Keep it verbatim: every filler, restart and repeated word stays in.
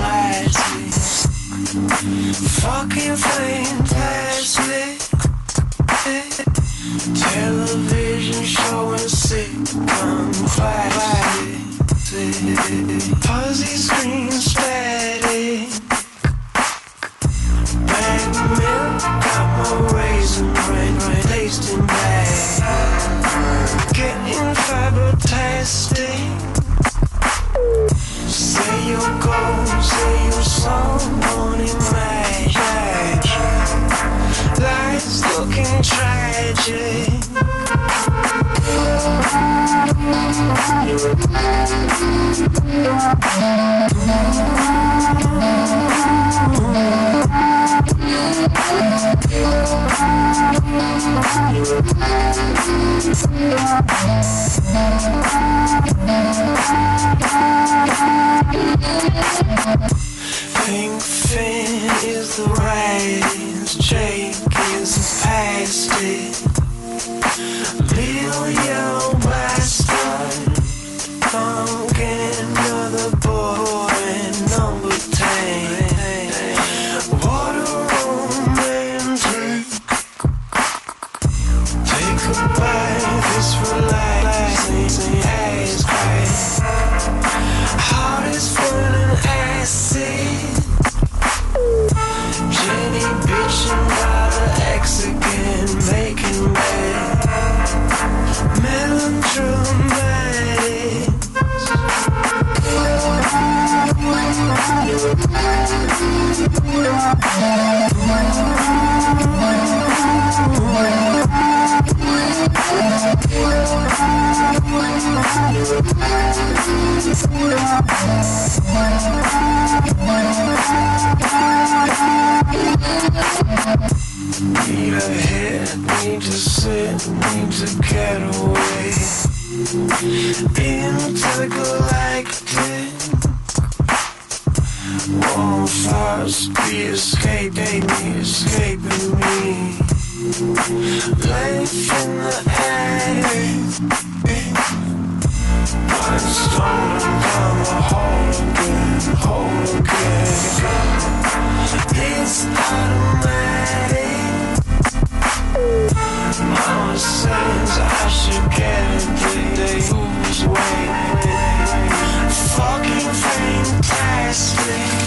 magic. Fucking fantastic. Television showing sitcom classic. Fuzzy screen static. Bang milk, got my raisin brain, right, tasting bad. Getting fiber-tastic. Say your goals, say your song, morning magic. Life's looking tragic. Pink fin is the rise, Jake is the pasty. Little yellow bastard, pumpkin, you're the boy, number ten. What a romantic. Take a bite, it's relaxing, haze great. Heart is full of acid. Jenny bitchin' got her ex again, making bad. Melodramatic. Need a hit, need to sit, need to get away intergalactic. Won't fast be escaping me, escaping me. Life in the air. I'm stumbling down the hole again, hole again. It's automatic. Mama says I should get it, they who's waiting. Fucking fantastic.